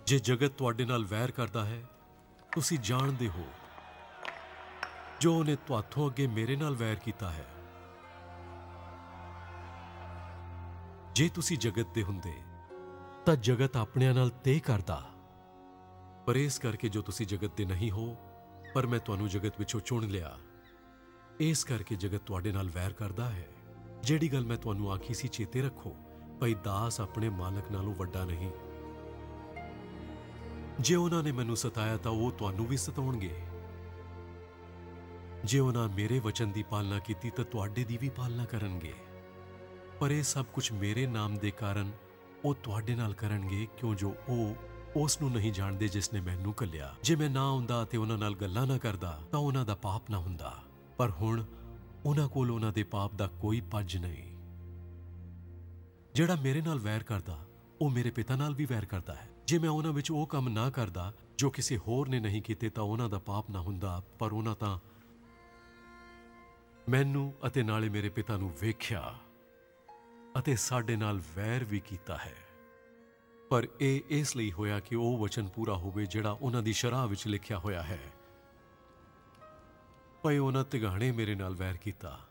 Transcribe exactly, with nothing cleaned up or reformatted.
जे जगत तुहाडे नाल वैर करदा है, तुसी जाणदे हो जो उन्हें तुहाथों अगे मेरे नाल वैर कीता है। जे तुसी जगत दे हुंदे तां जगत अपणियां नाल ते करदा, पर इस करके जो तुसी जगत दे नहीं हो, पर मैं तुहानूं जगत विचों चुण लिया, इस करके जगत तुहाडे नाल वैर करदा है। जिहड़ी गल मैं तुहानूं आखी सी चेते रखो, भई दास अपने मालक नालों वड्डा नहीं। जे उन्हां ने मैनूं सताया तां ओह तुहानूं भी सताउणगे, जे उन्हां मेरे वचन की पालना की तां तुहाडे दी भी पालना करनगे। पर यह सब कुछ मेरे नाम के कारण वो तुहाडे नाल करनगे, क्यों जो ओह उस नूं नहीं जानते जिसने मैनूं घल्लिया। जे मैं ना आउंदा ते उन्हां नाल गल्लां ना करदा तां उन्हां दा पाप ना हुंदा, पर हुण उन्हां कोल उन्हां दे पाप दा कोई पज नहीं। जिहड़ा मेरे नाल वैर करदा ओह मेरे पिता नाल भी वैर करदा है। जे मैं उन्हां विच ओह काम ना करदा जो किसी होर ने नहीं कीते तां उन्हां दा पाप ना हुंदा, पर उन्हां तां मैनूं अते नाले मेरे पिता नूं वेख्या अते साडे नाल वैर भी कीता है। पर यह इसलिए होया कि वह वचन पूरा होवे जिहड़ा उन्हां दी शराह विच लिखिया होया है, भई उन्हां तिगाणे मेरे नाल वैर कीता।